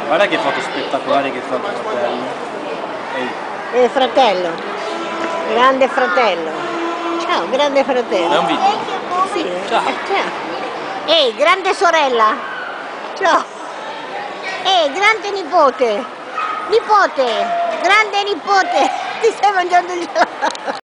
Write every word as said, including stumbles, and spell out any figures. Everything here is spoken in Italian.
Guarda che foto spettacolari che fa il fratello. Ehi. E il fratello. Grande fratello. Ciao, grande fratello. È un video. Sì. Ciao. Eh, ciao. Ehi, grande sorella. Ciao. Ehi, grande nipote. Nipote. Grande nipote. Ti stai mangiando il gelato.